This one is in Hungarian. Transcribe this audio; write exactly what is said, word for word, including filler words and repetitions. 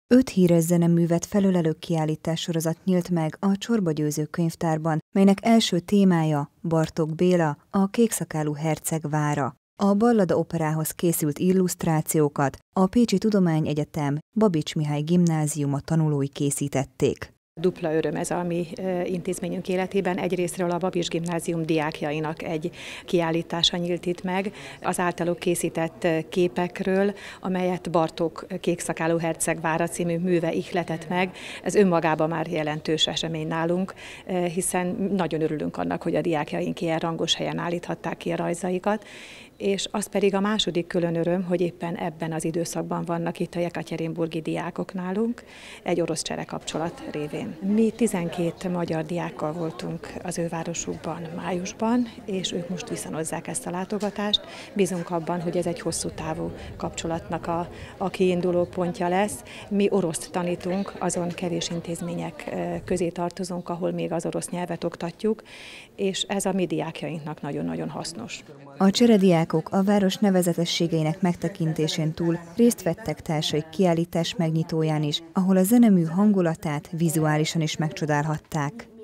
Öt híres zeneművet felölelő kiállítássorozat nyílt meg a Csorba Győző Könyvtárban, melynek első témája Bartók Béla, a Kékszakálú herceg vára. A Ballada operához készült illusztrációkat a Pécsi Tudományegyetem Babits Mihály Gimnáziuma tanulói készítették. Dupla öröm ez a mi intézményünk életében. Egyrészről a Babits Gimnázium diákjainak egy kiállítása nyílt itt meg az általuk készített képekről, amelyet Bartók Kékszakálú herceg vára című műve ihletett meg. Ez önmagában már jelentős esemény nálunk, hiszen nagyon örülünk annak, hogy a diákjaink ilyen rangos helyen állíthatták ki a rajzaikat. És az pedig a második külön öröm, hogy éppen ebben az időszakban vannak itt a jekatyerinburgi diákok nálunk, egy orosz csere kapcsolat révén. Mi tizenkét magyar diákkal voltunk az ő városukban májusban, és ők most viszonozzák ezt a látogatást. Bízunk abban, hogy ez egy hosszú távú kapcsolatnak a, a kiinduló pontja lesz. Mi oroszt tanítunk, azon kevés intézmények közé tartozunk, ahol még az orosz nyelvet oktatjuk, és ez a mi diákjainknak nagyon-nagyon hasznos. A cserediákok a város nevezetességeinek megtekintésén túl részt vettek társaik kiállítás megnyitóján is, ahol a zenemű hangulatát vizuálisan is megcsodálhatták.